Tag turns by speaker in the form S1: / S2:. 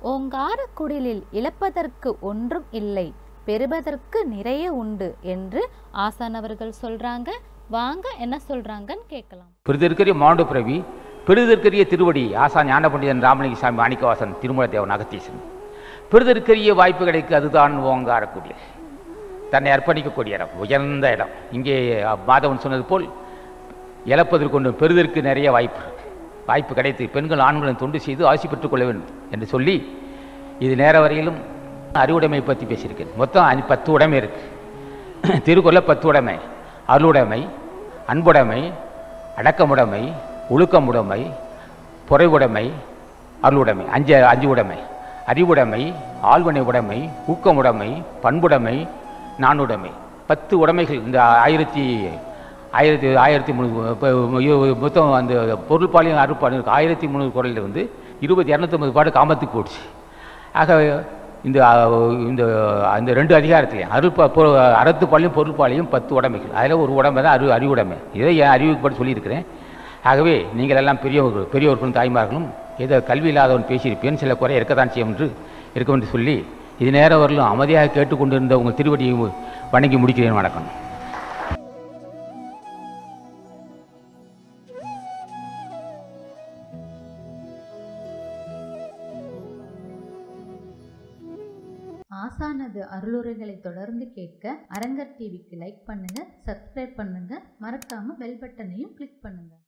S1: ஓங்கார குடிலில் இழப்பதற்கு ஒன்றும் இல்லை, பெறுவதற்கு நிறைய உண்டு என்று ஆசான் அவர்கள் சொல்றாங்க. வாங்க என்ன சொல்றாங்கன்னு கேட்கலாம்.
S2: பெருதற்கரிய மாண்டு பிறவி, பெருதற்கரிய திருவடி ஆசான் ஞான பண்டிதன் ராமலிங்க சாமி மாணிக்கவாசன் திருமூலதேவன் அகத்தீசன். பெருதற்கரிய வாய்ப்புகளுக்கு அதுதான் ஓங்கார குடில். தன்னை அர்ப்பணிக்கக்கூடிய இடம், உயர்ந்த இடம். இங்கே மாதவன் சொன்னது போல் இழப்பதற்கு கொண்டு பெறுதற்கு நிறைய வாய்ப்பு கிடைத்து பெண்கள் ஆண்களும் தொண்டு செய்து ஆசி பெற்றுக் கொள்ள வேண்டும் என்று சொல்லி இது நேர வரையிலும் அறிவுடைமை பற்றி பேசியிருக்கேன். மொத்தம் 10 உடைமை இருக்கு. திருக்குறள 10 உடைமை: அருளுடைமை, அன்புடைமை, அடக்கமுடைமை, ஒழுக்கமுடைமை, பொறைவுடைமை, அருளுடைமை. 5 உடைமை: அறிவுடைமை, ஆழ்வினை உடைமை, ஊக்கமுடைமை, பண்புடைமை, நானுடைமை. 10 உடைமைகள். இந்த 1300 மொத்தம் அந்த பொருள்பாலையும் அருட்பாலையும் 1300 குரலில் வந்து 250 பாடு காமத்துக்கு போடுச்சு. ஆக இந்த அந்த 2 அதிகாரத்திலையும் அறத்துப்பாலையும் பொருள்பாலையும் 10 உடைமைகள். அதில் ஒரு உடைமை தான் அறிவுடைமை. இதை என் அறிவுப்படி சொல்லியிருக்கிறேன். ஆகவே நீங்கள் எல்லாம் பெரியவர்களும் தாய்மார்களும் ஏதோ கல்வி இல்லாதவன் பேசியிருப்பேன், சில குறை இருக்கத்தான் செய்யும் என்று சொல்லி இது நேரம் வரலும் அமைதியாக கேட்டுக்கொண்டிருந்த உங்கள் திருவடியை வணங்கி முடிக்கிறேன். வணக்கம்.
S1: ஆசானது அருளுரைகளை தொடர்ந்து கேட்க அரங்கர் டிவிக்கு லைக் பண்ணுங்க, சப்ஸ்கிரைப் பண்ணுங்க, மறக்காம பெல் பட்டனையும் கிளிக் பண்ணுங்க.